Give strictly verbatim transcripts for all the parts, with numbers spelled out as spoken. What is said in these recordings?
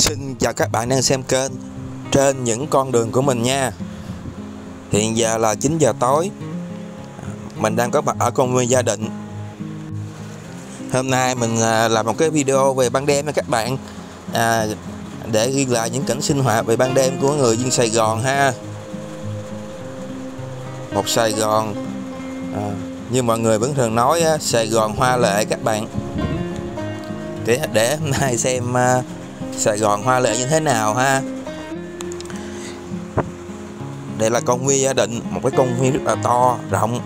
Xin chào các bạn đang xem kênh Trên Những Con Đường Của Mình nha. Hiện giờ là chín giờ tối. Mình đang có mặt ở công viên Gia Định. Hôm nay mình làm một cái video về ban đêm nha các bạn, à, để ghi lại những cảnh sinh hoạt về ban đêm của người dân Sài Gòn ha. Một Sài Gòn à, như mọi người vẫn thường nói, Sài Gòn hoa lệ các bạn. Để, để hôm nay xem uh, Sài Gòn hoa lệ như thế nào ha. Đây là công viên Gia Định, một cái công viên rất là to, rộng,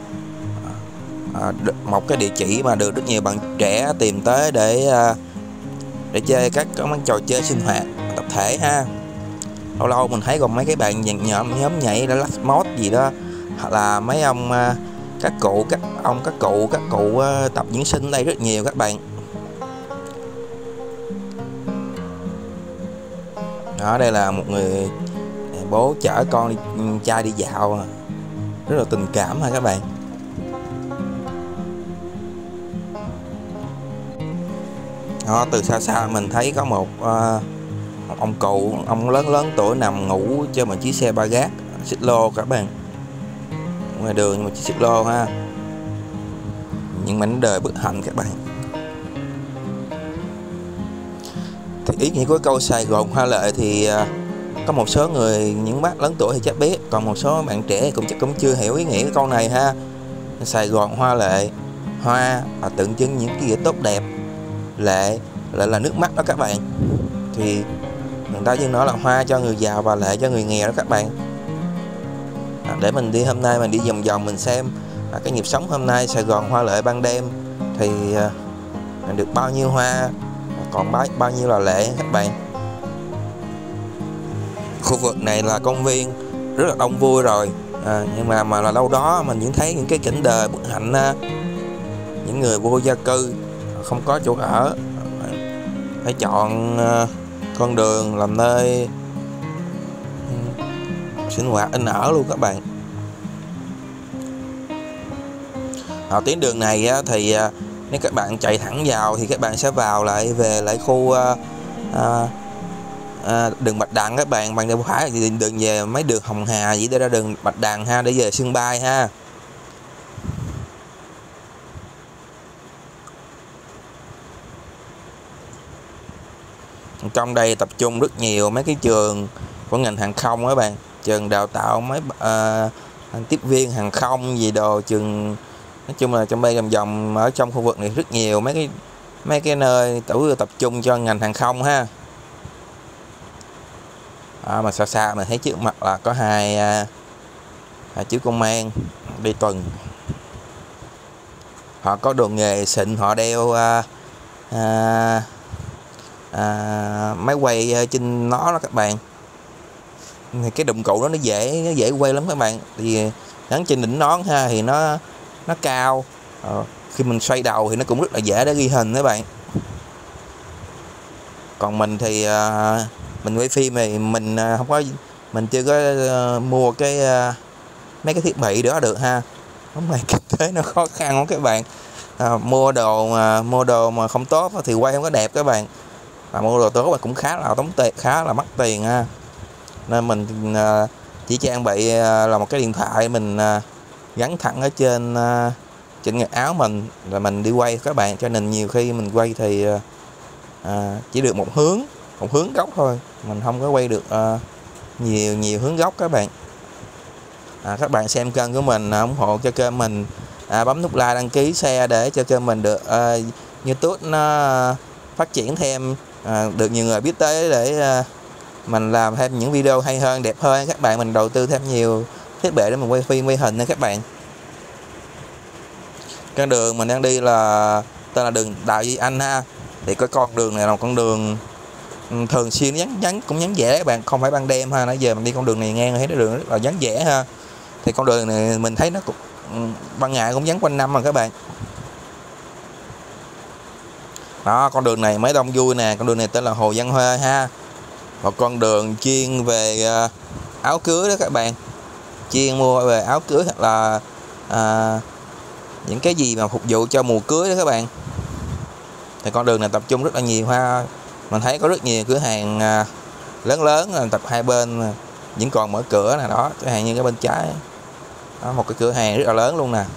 à, một cái địa chỉ mà được rất nhiều bạn trẻ tìm tới để uh, để chơi các món trò chơi sinh hoạt tập thể ha. Lâu lâu mình thấy còn mấy cái bạn dàn nhóm nhóm nhảy là last mod gì đó, hoặc là mấy ông uh, các cụ các ông các cụ các cụ uh, tập diễn sinh đây rất nhiều các bạn. Đó, đây là một người bố chở con đi, trai đi dạo, rất là tình cảm ha các bạn. Đó, từ xa xa mình thấy có một, uh, một ông cụ, ông lớn lớn tuổi nằm ngủ trên một chiếc xe ba gác xích lô các bạn, ngoài đường một chiếc xích lô ha. Những mảnh đời bất hạnh các bạn. Thì ý nghĩa của câu Sài Gòn hoa lệ thì uh, có một số người, những bác lớn tuổi thì chắc biết, còn một số bạn trẻ cũng chắc cũng chưa hiểu ý nghĩa của câu này ha. Sài Gòn hoa lệ, hoa là tượng trưng những cái gì tốt đẹp, lệ lại là nước mắt đó các bạn. Thì người ta vẫn nói là hoa cho người giàu và lệ cho người nghèo đó các bạn. À, để mình đi hôm nay mình đi vòng vòng mình xem à, cái nhịp sống hôm nay Sài Gòn hoa lệ ban đêm thì à, được bao nhiêu hoa, còn bao, bao nhiêu là lệ các bạn. Khu vực này là công viên rất là đông vui rồi, à, nhưng mà mà là đâu đó mình vẫn thấy những cái cảnh đời bất hạnh, à, những người vô gia cư không có chỗ ở, phải chọn uh, con đường làm nơi um, sinh hoạt in ở luôn các bạn. Ở tuyến đường này á, thì uh, nếu các bạn chạy thẳng vào thì các bạn sẽ vào lại về lại khu uh, uh, uh, đường Bạch Đằng các bạn. Bằng đường phải thì đường về mấy đường Hồng Hà gì đây ra đường Bạch Đằng ha, để về sân bay ha. Trong đây tập trung rất nhiều mấy cái trường của ngành hàng không các bạn, trường đào tạo mấy uh, tiếp viên hàng không gì đồ, trường nói chung là trong đây vòng vòng ở trong khu vực này rất nhiều mấy cái mấy cái nơi tổ tập trung cho ngành hàng không ha. À, mà xa xa mình thấy trước mặt là có hai, uh, hai chú công an đi tuần, họ có đồ nghề xịn, họ đeo uh, uh, À, máy quay trên nó đó các bạn. Thì cái dụng cụ đó nó dễ nó dễ quay lắm các bạn, thì gắn trên đỉnh nón ha, thì nó nó cao, à, khi mình xoay đầu thì nó cũng rất là dễ để ghi hình các bạn. Còn mình thì à, mình quay phim thì mình à, không có mình chưa có à, mua cái à, mấy cái thiết bị đó được ha. Hôm nay kinh tế nó khó khăn lắm các bạn, à, mua đồ mà mua đồ mà không tốt thì quay không có đẹp các bạn. Mà mua đồ tốt mà cũng khá là tốn tiền, khá là mắc tiền ha. Nên mình uh, chỉ trang bị uh, là một cái điện thoại mình uh, gắn thẳng ở trên uh, trên ngực áo mình là mình đi quay các bạn. Cho nên nhiều khi mình quay thì uh, uh, chỉ được một hướng, một hướng góc thôi, mình không có quay được uh, nhiều nhiều hướng góc các bạn. À, các bạn xem kênh của mình, uh, ủng hộ cho kênh mình, uh, bấm nút like, đăng ký, share để cho kênh mình được uh, YouTube nó uh, phát triển thêm. À, được nhiều người biết tới để à, mình làm thêm những video hay hơn, đẹp hơn các bạn. Mình đầu tư thêm nhiều thiết bị để mình quay phim quay hình nha các bạn. Con đường mình đang đi là tên là đường Đào Duy Anh ha. Thì cái con đường này là một con đường thường xuyên vắng vắng cũng vắng vẻ các bạn, không phải ban đêm ha. Nãy giờ mình đi con đường này ngang thấy cái đường rất là vắng vẻ ha. Thì con đường này mình thấy nó cũng ban ngày cũng vắng quanh năm mà các bạn. Đó, con đường này mới đông vui nè. Con đường này tên là Hồ Văn Huê ha. Một con đường chuyên về uh, áo cưới đó các bạn, chuyên mua về áo cưới hoặc là uh, những cái gì mà phục vụ cho mùa cưới đó các bạn. Thì con đường này tập trung rất là nhiều hoa Mình thấy có rất nhiều cửa hàng à, lớn lớn tập hai bên vẫn còn mở cửa nè, đó cửa hàng như cái bên trái đó, một cái cửa hàng rất là lớn luôn nè.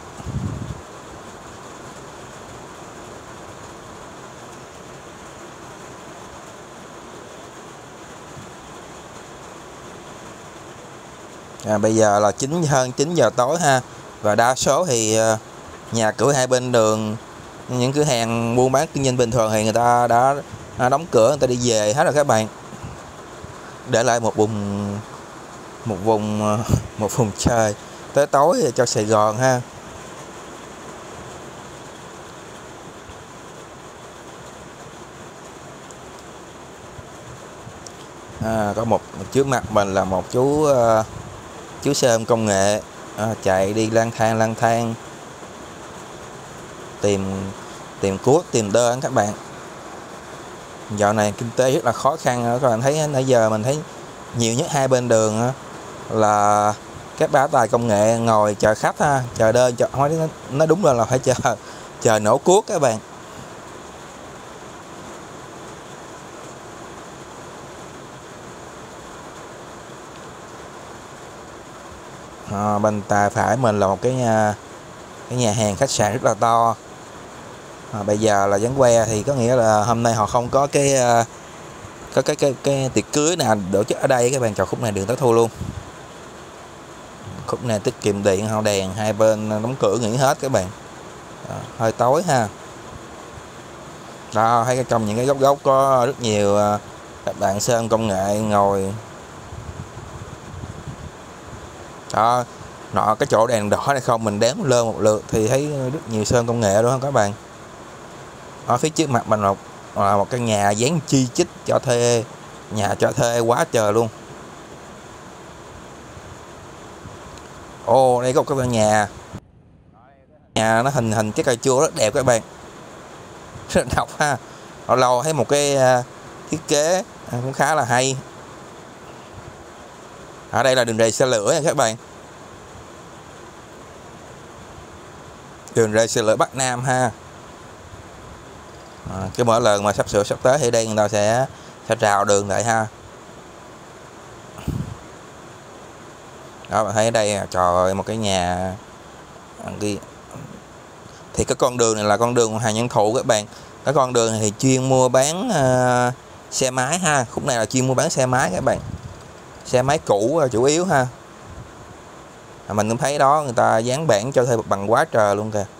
À, bây giờ là chín hơn chín giờ tối ha, và đa số thì uh, nhà cửa hai bên đường, những cửa hàng buôn bán kinh doanh bình thường thì người ta đã, đã đóng cửa, người ta đi về hết rồi các bạn, để lại một vùng một vùng một vùng trời tới tối cho Sài Gòn ha. À, có một trước mặt mình là một chú uh, chú xe ôm công nghệ à, chạy đi lang thang lang thang tìm tìm cuốc tìm đơn các bạn. Dạo này kinh tế rất là khó khăn, các bạn thấy nãy giờ mình thấy nhiều nhất hai bên đường là các bá tài công nghệ ngồi chờ khách ha, chờ đơn, chờ nó, nó đúng là là phải chờ chờ nổ cuốc các bạn. À, bên tay phải mình là một cái nhà cái nhà hàng khách sạn rất là to. À, bây giờ là vắng que thì có nghĩa là hôm nay họ không có cái có cái cái cái tiệc cưới nào tổ chức ở đây các bạn. Chọn khúc này đường tới thu luôn, khúc này tiết kiệm điện, hao đèn, hai bên đóng cửa nghỉ hết các bạn. À, hơi tối ha. Đó, thấy trong những cái góc góc có rất nhiều các bạn sơn công nghệ ngồi. Đó, nọ cái chỗ đèn đỏ này không, mình đếm lơ một lượt thì thấy rất nhiều sơn công nghệ đúng không các bạn. Ở phía trước mặt mình là một, là một căn nhà dán chi chít cho thuê, nhà cho thuê quá trời luôn. Ồ, đây có một cái nhà nhà nó hình hình cái cây chua rất đẹp các bạn, rất độc ha. Lâu lâu thấy một cái uh, thiết kế cũng khá là hay. Ở đây là đường ray xe lửa nha các bạn, đường ray xe lửa Bắc Nam ha. À, cái mỗi lần mà sắp sửa sắp tới thì đây người ta sẽ sẽ rào đường lại ha. Đó, bạn thấy ở đây trời ơi, một cái nhà đi. Thì cái con đường này là con đường Hoàng Văn Thụ các bạn. Cái con đường này thì chuyên mua bán uh, xe máy ha. Khúc này là chuyên mua bán xe máy các bạn, xe máy cũ chủ yếu ha. À, mình cũng thấy đó, người ta dán bảng cho thuê bằng quá trời luôn kìa.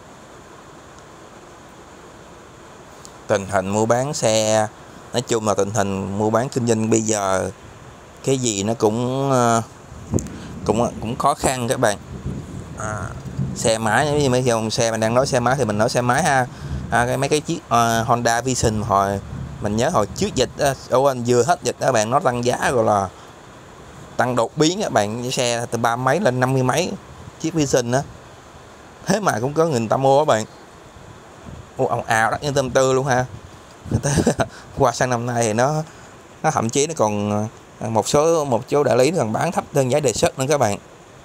Tình hình mua bán xe, nói chung là tình hình mua bán kinh doanh bây giờ cái gì nó cũng cũng cũng khó khăn các bạn. À, xe máy nếu như mấy dòng xe mình đang nói xe máy thì mình nói xe máy ha. À, cái mấy cái chiếc uh, Honda Vision hồi mình nhớ hồi trước dịch ô anh vừa hết dịch các bạn, nó tăng giá gọi là tăng đột biến các bạn, cái xe từ ba mấy lên năm mươi mấy chiếc Vision á, thế mà cũng có người ta mua các bạn. Ô, ào ào đắt như tôm tư luôn ha. Qua sang năm nay thì nó nó thậm chí nó còn một số một số đại lý còn bán thấp hơn giá đề xuất nữa các bạn.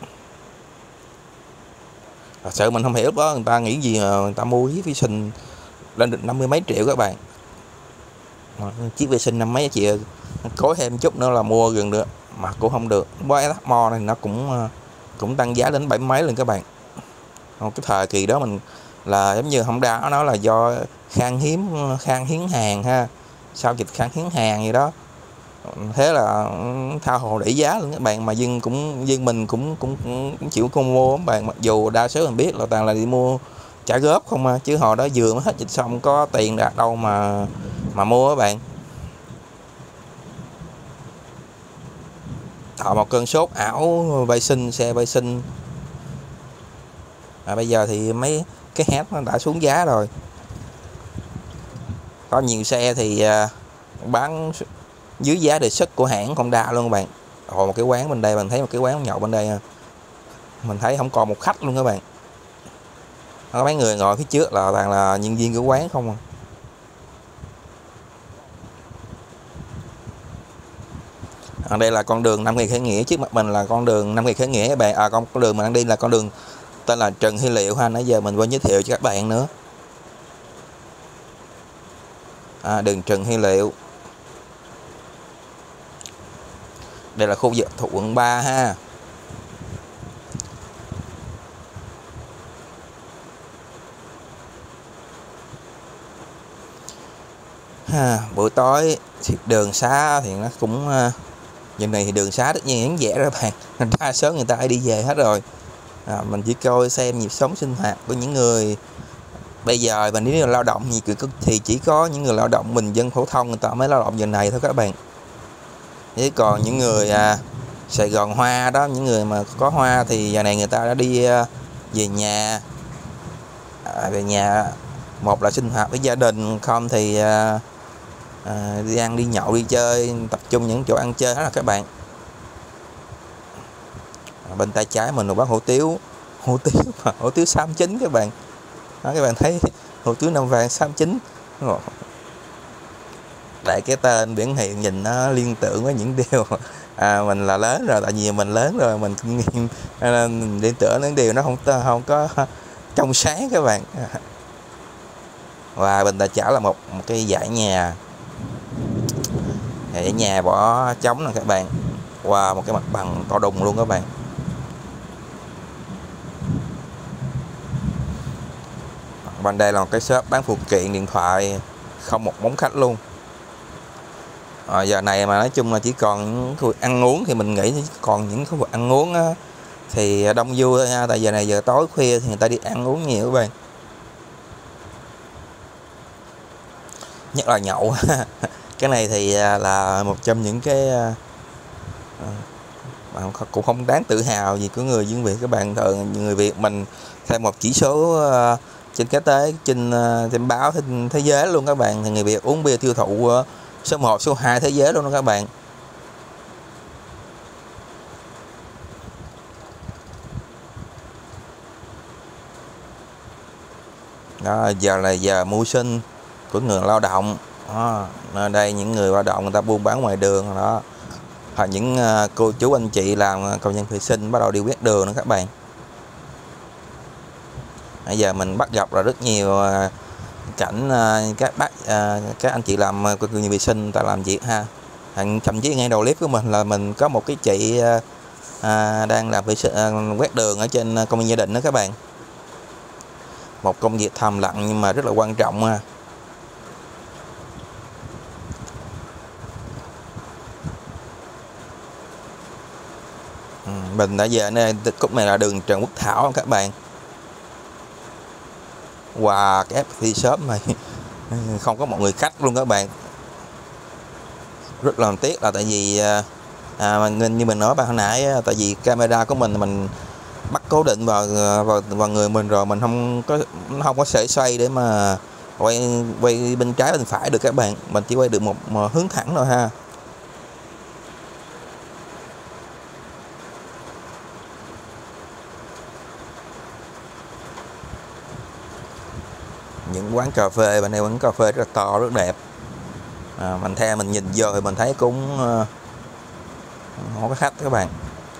Thật sự mình không hiểu lúc đó người ta nghĩ gì mà người ta mua chiếc Vision lên được năm mươi mấy triệu các bạn. Chiếc Vision năm mấy triệu, cố thêm chút nữa là mua gần được mà cũng không được. Với Mo này nó cũng cũng tăng giá đến bảy mấy lần các bạn. Cái thời kỳ đó mình là giống như không đã nó là do khan hiếm khan hiếm hàng ha, sau dịch khan hiếm hàng gì đó, thế là tha hồ đẩy giá luôn các bạn. Mà dân cũng dân mình cũng cũng, cũng chịu con mua các bạn, mặc dù đa số mình biết là toàn là đi mua trả góp không à, chứ hồi đó vừa mới hết dịch xong có tiền đạt đâu mà mà mua các bạn. Họ một cơn sốt ảo vay sinh, xe vay sinh. À, bây giờ thì mấy cái hết nó đã xuống giá rồi, có nhiều xe thì uh, bán dưới giá đề xuất của hãng Honda luôn các bạn. Ồ, một cái quán bên đây mình thấy một cái quán nhậu bên đây mình thấy không còn một khách luôn các bạn. Có mấy người ngồi phía trước là toàn là nhân viên của quán không à. À, đây là con đường Nam Kỳ Khởi Nghĩa, trước mặt mình là con đường Nam Kỳ Khởi Nghĩa các bạn. À, con, con đường mình đang đi là con đường tên là Trần Hy Liệu ha, nãy giờ mình quên giới thiệu cho các bạn nữa. à, đường Trần Hy Liệu. Đây là khu vực thuộc quận ba ha. Ha, buổi tối thì đường xá thì nó cũng giờ này thì đường xá tất nhiên vắng vẻ đó bạn, đa số người ta ai đi về hết rồi. À, mình chỉ coi xem nhịp sống sinh hoạt của những người bây giờ. Mình nếu là lao động gì thì chỉ có những người lao động bình dân phổ thông người ta mới lao động giờ này thôi các bạn. Thế còn những người à, Sài Gòn Hoa đó, những người mà có hoa thì giờ này người ta đã đi à, về nhà à, về nhà một là sinh hoạt với gia đình, không thì à, à, đi ăn đi nhậu đi chơi, tập trung những chỗ ăn chơi hết là các bạn. À, bên tay trái mình là bán hủ tiếu hủ tiếu hủ tiếu sáu chín các bạn đó, các bạn thấy hủ tiếu năm vàng sáu chín tại cái tên biển hiệu nhìn nó liên tưởng với những điều à, mình là lớn rồi, tại vì mình lớn rồi mình kinh nghiệm nên liên tưởng những điều nó không không có trong sáng các bạn. Và bên tay trái là một, một cái dãy nhà dãy nhà bỏ trống nè các bạn. Wow, một cái mặt bằng to đùng luôn các bạn. Bên đây là một cái shop bán phụ kiện điện thoại, không một bóng khách luôn. À, giờ này mà nói chung là chỉ còn những khu vực ăn uống thì mình nghĩ còn những khu vực ăn uống á, thì đông vui thôi ha. Tại giờ này giờ tối khuya thì người ta đi ăn uống nhiều các bạn, nhất là nhậu. Cái này thì là một trong những cái à, cũng không đáng tự hào gì của người dân Việt các bạn. Thường người Việt mình theo một chỉ số uh, trên cái tế trên uh, trên báo thế, thế giới luôn các bạn, thì người Việt uống bia tiêu thụ uh, số một số hai thế giới luôn đó các bạn. Đó, giờ là giờ mưu sinh của người lao động đó. Ở đây những người lao động người ta buôn bán ngoài đường đó, hoặc những uh, cô chú anh chị làm công nhân vệ sinh bắt đầu đi quét đường nữa các bạn. Bây giờ mình bắt gặp là rất nhiều uh, cảnh uh, các bác uh, các anh chị làm uh, công nhân vệ sinh ta làm việc ha. Thậm chí ngay đầu clip của mình là mình có một cái chị uh, uh, đang làm vệ sinh uh, quét đường ở trên uh, công viên gia đình đó các bạn. Một công việc thầm lặng nhưng mà rất là quan trọng ha. Ừ, mình đã giờ này khúc này là đường Trần Quốc Thảo các bạn. Wow, cái ép pê shop này không có một người khách luôn các bạn. Rất là tiếc là tại vì à, như mình nói bạn hồi nãy, tại vì camera của mình mình bắt cố định vào vào, vào người mình rồi, mình không có không có thể xoay để mà quay quay bên trái bên phải được các bạn, mình chỉ quay được một, một hướng thẳng thôi ha. Những quán cà phê bên đây, quán cà phê rất là to rất đẹp. À, mình theo mình nhìn vô thì mình thấy cũng uh, không có khách các bạn.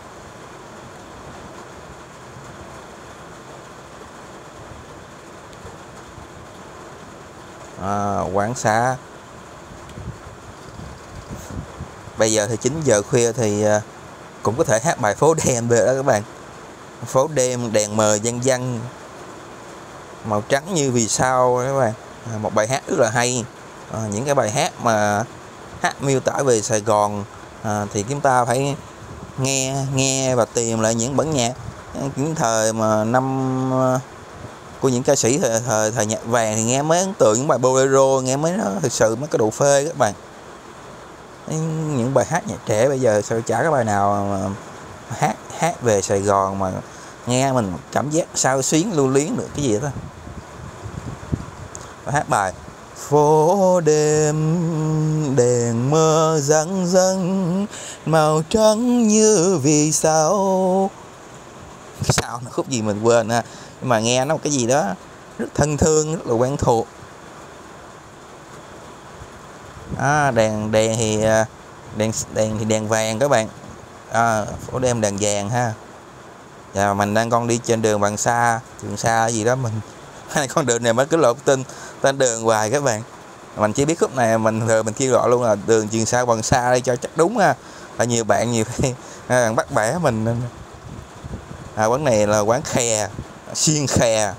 À, quán xá bây giờ thì chín giờ khuya thì uh, cũng có thể hát bài phố đêm về đó các bạn. Phố đêm đèn mờ vân vân màu trắng như vì sao các bạn. À, một bài hát rất là hay. À, những cái bài hát mà hát miêu tả về Sài Gòn à, thì chúng ta phải nghe nghe và tìm lại những bản nhạc những thời mà năm uh, của những ca sĩ thời, thời thời nhạc vàng thì nghe mới ấn tượng, những bài bolero nghe mới nó thực sự mới có độ phê các bạn. Những bài hát nhạc trẻ bây giờ sao chả có bài nào mà hát hát về Sài Gòn mà nghe mình cảm giác sao xuyến lưu luyến được cái gì đó. Hát bài phố đêm đèn mơ răng răng màu trắng như vì sao. Sao nó khúc gì mình quên ha, nhưng mà nghe nó một cái gì đó rất thân thương, rất là quen thuộc. À, đèn đèn thì đèn đèn thì đèn vàng các bạn. À, phố đêm đèn vàng ha. Và mình đang con đi trên đường Hoàng Sa, Trường Sa gì đó, mình hai con đường này mới cứ lộn tin tên đường hoài các bạn. Mình chỉ biết khúc này mình thường mình kêu gọi luôn là đường Trường Sa Hoàng Sa đây cho chắc đúng ha. Là nhiều bạn nhiều bạn bắt bẻ mình. À, quán này là quán Khè, Xiên Khè.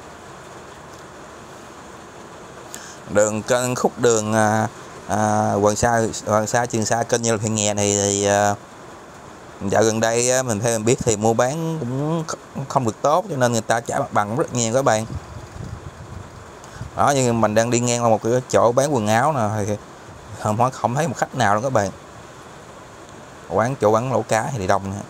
Đường kênh khúc đường à, à, Hoàng Sa Hoàng Sa Trường Sa kênh như huyện nghè này thì à, dạo gần đây á, mình theo mình biết thì mua bán cũng không được tốt, cho nên người ta trả mặt bằng rất nhiều các bạn. Đó, nhưng mình đang đi ngang qua một cái chỗ bán quần áo nè thì không không thấy một khách nào luôn các bạn. Quán chỗ quán lẩu cá thì đông nữa.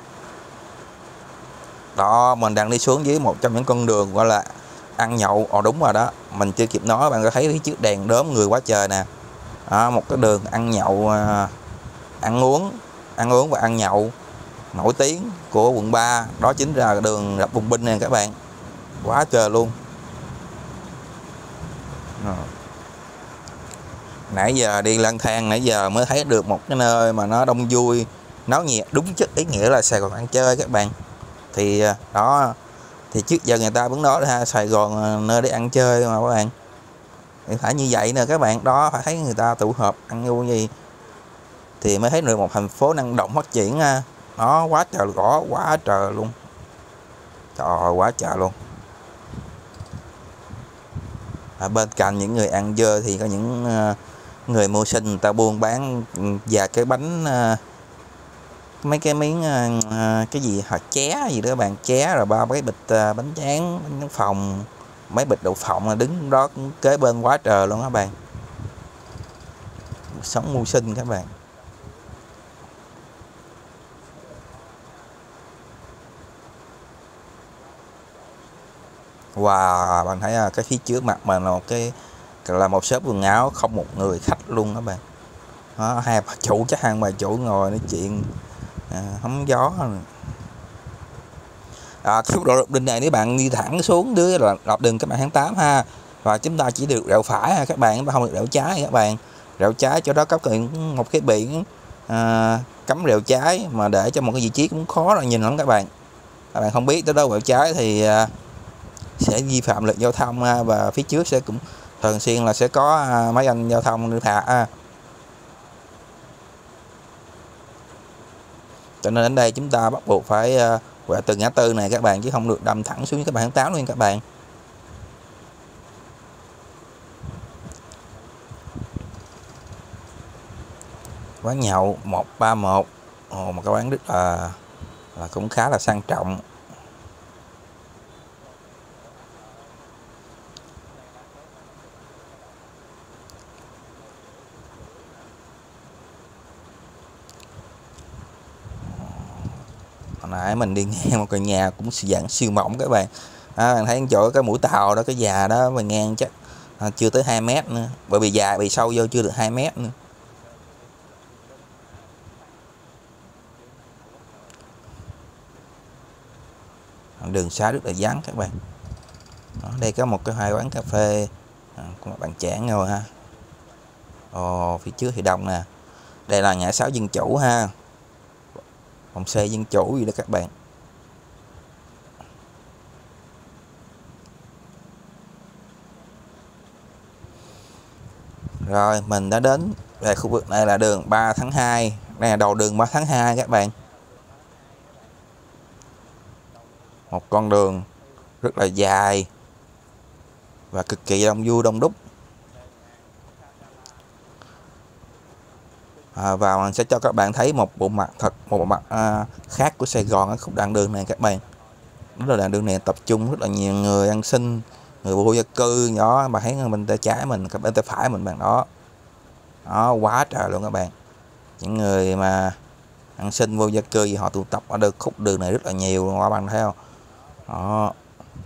Đó, mình đang đi xuống dưới một trong những con đường gọi là ăn nhậu. Ồ đúng rồi đó, mình chưa kịp nói, bạn có thấy phía trước đèn đốm người quá trời nè. Đó, một cái đường ăn nhậu, ăn uống ăn uống và ăn nhậu nổi tiếng của quận ba, đó chính là đường Rạch Bùng Binh nè các bạn. Quá trời luôn. Rồi. Nãy giờ đi lang thang nãy giờ mới thấy được một cái nơi mà nó đông vui, náo nhiệt, đúng chất ý nghĩa là Sài Gòn ăn chơi các bạn. Thì đó, thì trước giờ người ta vẫn nói ha, Sài Gòn nơi để ăn chơi mà các bạn. Thì phải như vậy nè các bạn, đó phải thấy người ta tụ họp ăn vui gì thì mới thấy được một thành phố năng động phát triển ha. Đó, quá trời gõ, quá trời luôn. Trời ơi, quá trời luôn. Ở bên cạnh những người ăn dơ thì có những uh, người mưu sinh, người ta buôn bán và cái bánh uh, mấy cái miếng uh, cái gì hạt ché gì đó các bạn, ché rồi ba cái bịch uh, bánh tráng, bánh phồng, mấy bịch đậu phộng đứng đó cũng kế bên quá trời luôn các bạn. Sống mưu sinh các bạn. Wow, bạn thấy cái phía trước mặt mình là một cái là một shop quần áo, không một người khách luôn các bạn. Đó, hai bà chủ chắc hai bà chủ ngồi nói chuyện à, hóng gió. À, cái khúc độ đinh này nếu bạn đi thẳng xuống dưới là dọc đường Cách Mạng tháng tám ha, và chúng ta chỉ được rẽ phải ha các bạn, chúng ta không được rẽ trái các bạn. Rẽ trái chỗ đó có một cái biển à, cấm rẽ trái, mà để cho một cái vị trí cũng khó là nhìn lắm các bạn. Các bạn không biết tới đâu rẽ trái thì à, sẽ vi phạm luật giao thông ha, và phía trước sẽ cũng thường xuyên là sẽ có à, mấy anh giao thông đưa phạt ha. Cho nên đến đây chúng ta bắt buộc phải uh, quẹo từ ngã tư này các bạn, chứ không được đâm thẳng xuống các bạn tháng tám luôn các bạn. Quán nhậu một ba một, ồ, một cái quán rất là, là cũng khá là sang trọng. Hồi nãy mình đi ngang một cái nhà cũng dạng siêu mỏng các bạn. À, bạn thấy chỗ cái mũi tàu đó, cái già đó mà ngang chắc à, chưa tới hai mét nữa, bởi vì dài bị sâu vô chưa được hai mét nữa. Đường xá rất là vắng các bạn. Đó, đây có một cái hai quán cà phê à, có một bạn trẻ ngồi ha. Ồ, phía trước thì đông nè. Đây là ngã sáu Dân Chủ ha, vòng xe Dân Chủ gì đó các bạn. Rồi mình đã đến về khu vực này là đường ba tháng hai. Đây là đầu đường ba tháng hai các bạn. Một con đường rất là dài và cực kỳ đông vui đông đúc. À, và mình sẽ cho các bạn thấy một bộ mặt thật, một bộ mặt à, khác của Sài Gòn ở khúc đoạn đường này các bạn. Đó là đoạn đường này tập trung rất là nhiều người ăn xin, người vô gia cư nhỏ, mà thấy bên tay trái mình, các bên tay phải mình bạn đó. Đó, quá trời luôn các bạn. Những người mà ăn xin vô gia cư gì họ tụ tập ở được khúc đường này rất là nhiều luôn các bạn thấy không? Đó.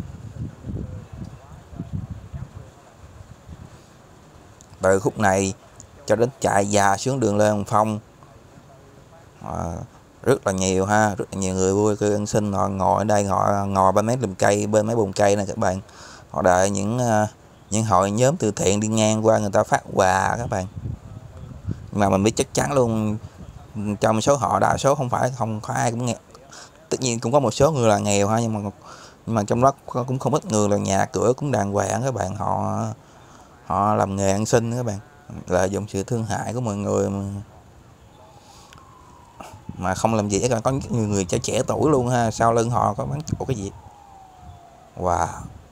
Từ khúc này cho đến chạy già xuống đường Lê Hồng Phong à, rất là nhiều ha, rất là nhiều người vui cư ăn xin họ ngồi ở đây, họ ngồi bên mấy lùm cây, bên mấy bồn cây này các bạn. Họ đợi những những hội nhóm từ thiện đi ngang qua, người ta phát quà các bạn. Nhưng mà mình biết chắc chắn luôn trong số họ đa số không phải không có ai cũng nghèo, tất nhiên cũng có một số người là nghèo ha, nhưng mà nhưng mà trong đó cũng không ít người là nhà cửa cũng đàng hoàng các bạn, họ họ làm nghề ăn xin các bạn. lợi dụng sự thương hại của mọi người mà, mà không làm gì. Có nhiều người trẻ trẻ tuổi luôn ha, sau lưng họ có bán chỗ cái gì. Wow.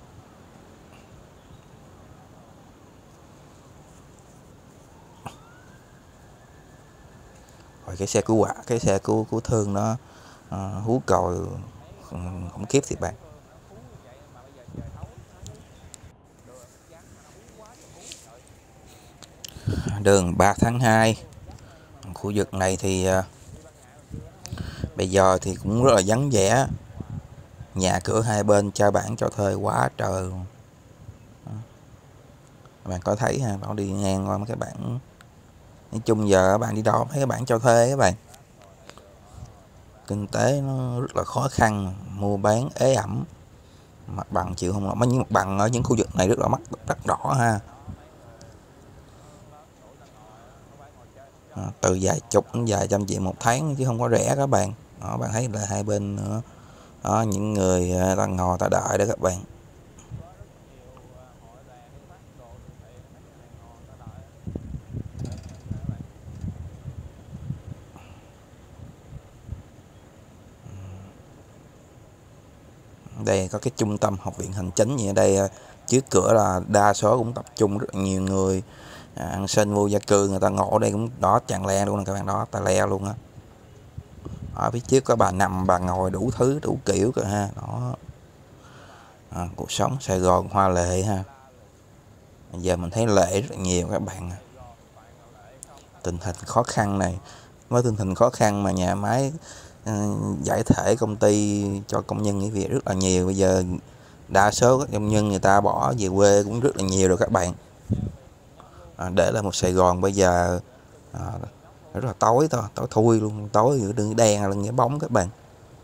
Rồi cái xe cứu hỏa, cái xe cứu cứu thương nó uh, hú còi khủng khiếp thì bạn. Đường ba tháng hai, khu vực này thì uh, bây giờ thì cũng rất là vắng vẻ, nhà cửa hai bên trao bản cho thuê quá trời luôn. Các bạn có thấy ha, nó đi ngang qua mấy cái bản. Nói chung giờ các bạn đi đâu mấy cái bản cho thuê các bạn, kinh tế nó rất là khó khăn, mua bán ế ẩm, mặt bằng chịu không nổi. Mấy những mặt bằng ở những khu vực này rất là mắc, đắt đỏ ha, à, từ vài chục đến vài trăm triệu một tháng chứ không có rẻ các bạn. Đó, bạn thấy là hai bên nữa. Đó, những người ta ngồi ta đợi đó các bạn. Đây có cái trung tâm học viện hành chính gì ở đây, trước cửa là đa số cũng tập trung rất nhiều người à, ăn xin vô gia cư, người ta ngồi ở đây cũng đó tràn le luôn nè các bạn, đó ta le luôn á. Ở phía trước có bà nằm bà ngồi đủ thứ đủ kiểu cơ ha. Đó, à, cuộc sống Sài Gòn hoa lệ ha. Giờ mình thấy lệ rất nhiều các bạn. Tình hình khó khăn này, với tình hình khó khăn mà nhà máy uh, giải thể công ty cho công nhân nghỉ việc rất là nhiều. Bây giờ đa số các công nhân người ta bỏ về quê cũng rất là nhiều rồi các bạn. À, để là một Sài Gòn bây giờ à, rất là tối thôi, tối thui luôn, tối giữa đường đen là nghĩa bóng các bạn.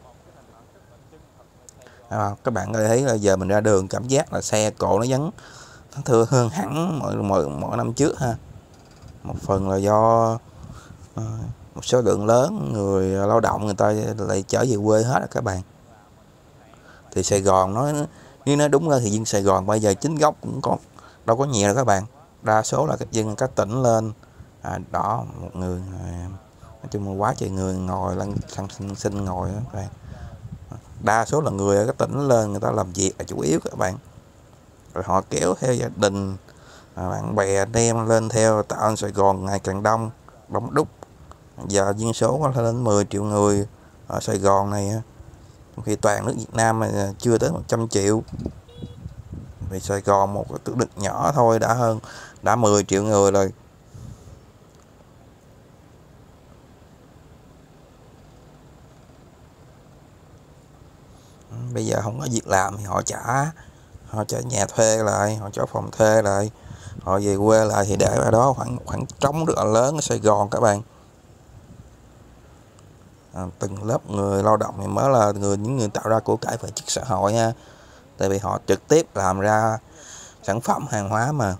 À, các bạn có thể thấy là giờ mình ra đường cảm giác là xe cộ nó vắng thưa hơn hẳn mọi mọi mọi năm trước ha. Một phần là do à, một số lượng lớn người lao động người ta lại trở về quê hết rồi các bạn. Thì Sài Gòn nói nếu nói đúng ra thì dân Sài Gòn bây giờ chính gốc cũng có đâu có nhiều đâu các bạn, đa số là các dân các tỉnh lên. À, đó một người à, nói chung là quá trời người ngồi lăn xăng xin, xin ngồi đó các bạn. Đa số là người ở các tỉnh lên người ta làm việc là chủ yếu các bạn, rồi họ kéo theo gia đình à, bạn bè đem lên theo, tạo Sài Gòn ngày càng đông đông đúc. Giờ dân số có lên mười triệu người ở Sài Gòn này, trong khi toàn nước Việt Nam mà chưa tới một trăm triệu. Vì Sài Gòn một cái tự lực nhỏ thôi đã hơn đã mười triệu người rồi. Bây giờ không có việc làm thì họ trả họ trả nhà thuê lại, họ trả phòng thuê lại, họ về quê lại thì để vào đó khoảng khoảng trống rất là lớn ở Sài Gòn các bạn. À, từng lớp người lao động thì mới là người những người tạo ra của cải về chức xã hội nha, tại vì họ trực tiếp làm ra sản phẩm hàng hóa mà.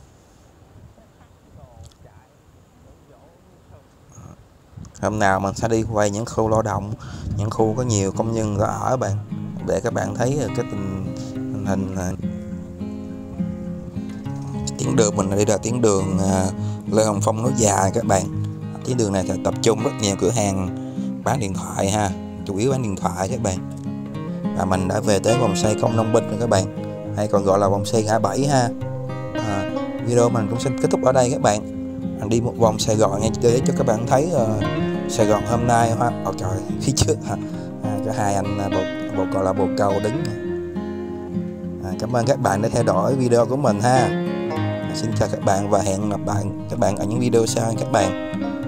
Hôm nào mình sẽ đi quay những khu lao động, những khu có nhiều công nhân ở ở bạn, để các bạn thấy cái tình, tình hình. Tuyến đường mình đi là tuyến đường Lê Hồng Phong nối dài các bạn. Tuyến đường này tập trung rất nhiều cửa hàng bán điện thoại ha, chủ yếu bán điện thoại các bạn. Và mình đã về tới vòng xoay Công Nông Binh rồi các bạn, hay còn gọi là vòng xoay ngã bảy ha. À, video mình cũng xin kết thúc ở đây các bạn. Đi một vòng Sài Gòn nha, để cho các bạn thấy uh, Sài Gòn hôm nay ha. Ồ trời, phía trước ha, à, có hai anh bộ bộ gọi là bồ câu đứng. À, cảm ơn các bạn đã theo dõi video của mình ha. À, xin chào các bạn và hẹn gặp bạn các bạn ở những video sau các bạn.